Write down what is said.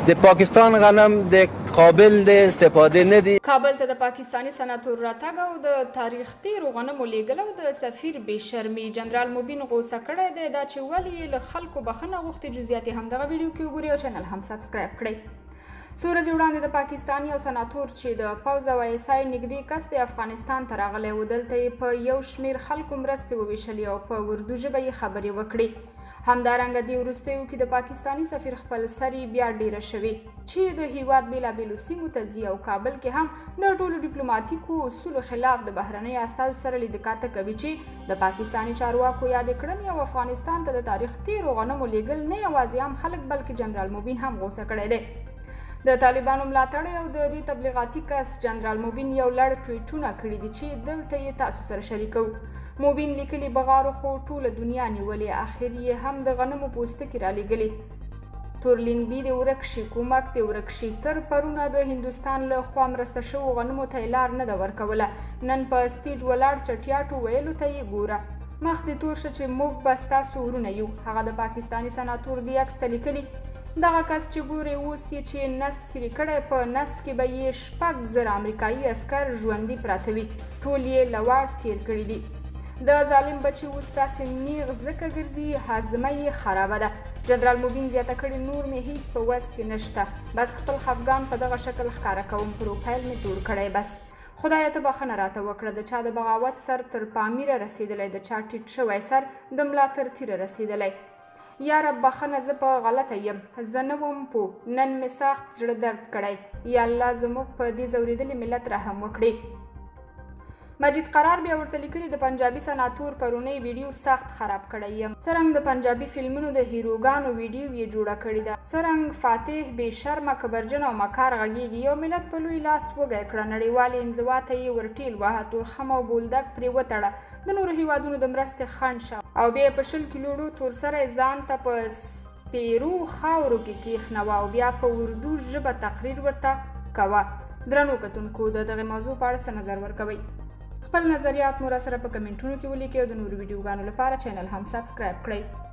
د پاکستان غنم د قابل د استفاده نه دي. کابل ته د پاکستانی سناتور راتګ او د تاریخ تیرو غنمو لیږل او د سفیر بېشرمي جنرال مبین غوسه کړی دی دا چې ولې یې له خلکو بخښنه غوښتې. جزئیات یې همدغه ویډیو کې وګورئ او چینل هم سبسکرایب کړئ. څو ورځې وړاندې د پاکستاني او سناتور چې د پوځ او ایسای نږدې کس د افغانستان ته راغلی و دلته یې په یو شمېر خلکو مرستې وویشلې او په اردو ژبه یې خبرې وکړې. همدارنګه دې وروستیو کې د پاکستاني سفیر خپل سر بیا ډیره شوې چې د هیواد بېلابېلو سیمو ته ځي او کابل کې هم د ټولو ډیپلوماتیکو اصولو خلاف د بهرنیو استازو سره لیدکاته کوي چې د پاکستاني چارواکو یادې کړنې او افغانستان ته د تاریخ تیرو غنمو لیږل نه یوازې عام خلک بلکې جنرال مبین هم غوسه کړی دی. د طالبانو ملاتړی او د دې تبلیغاتي کس جنرال مبین یو لړ ټویټونه کړي دي چې دلته یې تاسو سره شریکو. مبین لیکلي بغارو خو ټوله دنیا نیولې اخر یې هم د غنمو پوستکي رالیږلي. تورلینګبي د ورک شي کومک د ورک شي تر پرونه د هندوستان له خوا مرسته شوو غنمو ته یې لار نه ده ورکوله. نن په سټیج ولاړ چټیاټو ویلو ته یې ګوره مخ دې تور شه چې موږ به ستاسو ورونه یو. هغه د پاکستاني سناتور دی عکس ته لیکلي دغه کس چې ګوري اوس یې چې نس سیري کړی په نس کې به یې 6,000 امریکایي عسکر ژوندي پراته وي ټول یې له واټ تیر کړي دي. د ظالم بچي اوس داسې نیغ ځکه ګرځي هاضمه یې خرابه ده. جنرال مبین زیاته کړې نور مې هیڅ په وس کې نشته بس خپل خفګان په دغه شکل ښکاره کوم پروفایل مې جوړ کړی بس خدایه ته بخښنه راته وکړه د چا د بغاوت سر تر پامیره رسېدلی د چا ټیټ شوی سر د ملا تر تیره رسېدلی. یا رب بخښنه زه په غلطه یم زه نه وم پوه نن مې سخت زړه درد کړی یا الله زموږ په دې ځورېدلي ملت رحم وکړي. مجید قرار بیا ورته لیکلي د پنجابي سناتور پرونی ویډیو سخت خراب کړی یم څرنګه د پنجابي فلمونو د هیروګانو ویډیو یې جوړه کړې ده څرنګه فاتح بېشرمه کبرجن او مکار غږیږي یو ملت په لوی لاس وږی کړه نړیوالې انزوا ته یې ورټیل واهه تورخم او بولدک پرې وتړه د نورو هیوادونو د مرستې خنډ شه او بیا په 20 کیلو تور سره ځان ته په سپیرو خاورو کې کیښنوه او بیا په اردو ژبه تقریر ورته کوه. درنو کتونکو د دغې موضوع په اړه څه نظر ورکوئ؟ خپل نظریات مو راسره په کمنټونو کې ولیکئ او د نورو ویډیوګانو لپاره چینل هم سبسکرایب کړئ.